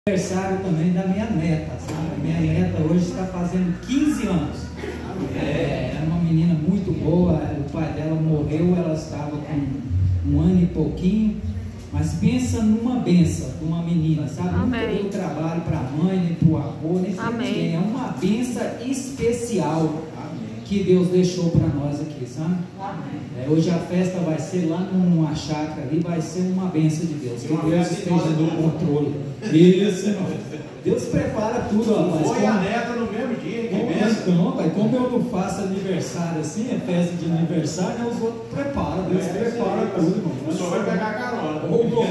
Aniversário também da minha neta, sabe? Minha neta hoje está fazendo 15 anos. É uma menina muito boa. O pai dela morreu, ela estava com 1 ano e pouquinho. Mas pensa numa benção de uma menina, sabe? Não deu trabalho para a mãe, nem para o avô, nem para ninguém. É uma benção especial que Deus deixou para nós aqui, sabe? Hoje a festa vai ser lá numa chácara ali, vai ser uma benção de Deus. Que Deus esteja no controle. Isso, irmão. Deus prepara tudo, rapaz. Foi a neta no mesmo dia, que benção. Então, pai, como eu não faço aniversário assim, é festa de aniversário, né, os outros preparam. Deus prepara tudo, irmão. O senhor vai pegar carona.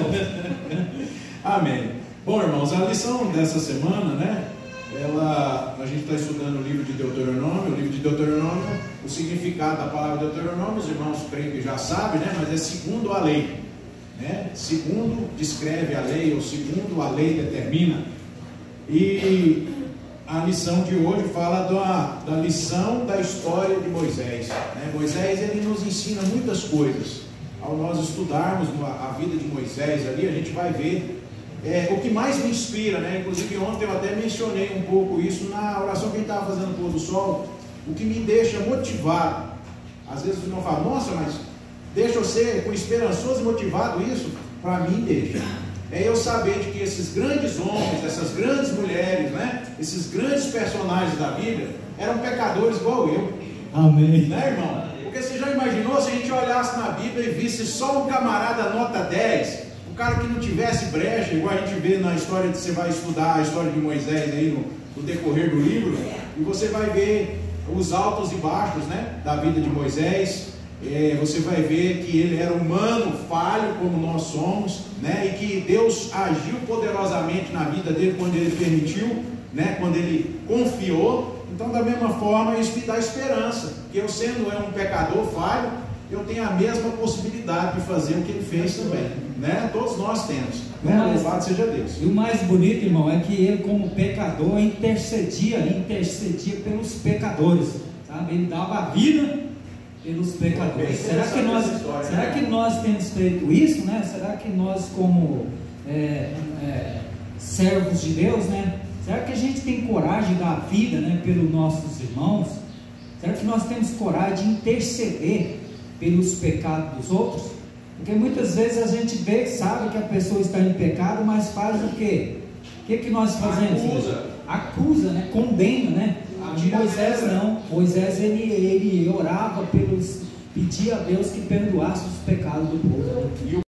Amém. Bom, irmãos, a lição dessa semana, né? A gente está estudando o livro de Deuteronômio. O livro de Deuteronômio, o significado da palavra Deuteronômio, os irmãos creio que já sabem, né? Mas é segundo a lei, né? Segundo descreve a lei, ou segundo a lei determina. E a lição de hoje fala da lição da história de Moisés, né? Moisés, ele nos ensina muitas coisas. Ao nós estudarmos a vida de Moisés ali, a gente vai ver o que mais me inspira, né? Inclusive ontem eu até mencionei um pouco isso na oração que a gente estava fazendo no pôr do sol. O que me deixa motivado. Às vezes os irmãos falam, nossa, mas deixa eu ser com esperançoso e motivado isso? Para mim deixa. É eu saber de que esses grandes homens, essas grandes mulheres, né? Esses grandes personagens da Bíblia eram pecadores igual eu. Amém. Né, irmão? Porque você já imaginou se a gente olhasse na Bíblia e visse só um camarada nota 10? O cara que não tivesse brecha, igual a gente vê na história de você vai estudar a história de Moisés aí no decorrer do livro, e você vai ver os altos e baixos, né, da vida de Moisés. Você vai ver que ele era humano, falho como nós somos, né, e que Deus agiu poderosamente na vida dele quando ele permitiu, né, quando ele confiou. Então, da mesma forma, isso me dá esperança, que eu sendo um pecador falho, eu tenho a mesma possibilidade de fazer o que ele fez também, né? Todos nós temos, né? Louvado seja Deus. E o mais bonito, irmão, é que ele, como pecador, intercedia pelos pecadores, sabe? Ele dava a vida pelos pecadores. Será que nós temos feito isso, né? Será que nós, como servos de Deus, né? Será que a gente tem coragem de dar a vida, né, pelos nossos irmãos? Será que nós temos coragem de interceder pelos pecados dos outros? Porque muitas vezes a gente vê, sabe que a pessoa está em pecado, mas faz o quê? O que nós fazemos? Acusa, né? Condena, né? Moisés não. Moisés ele orava pedia a Deus que perdoasse os pecados do povo.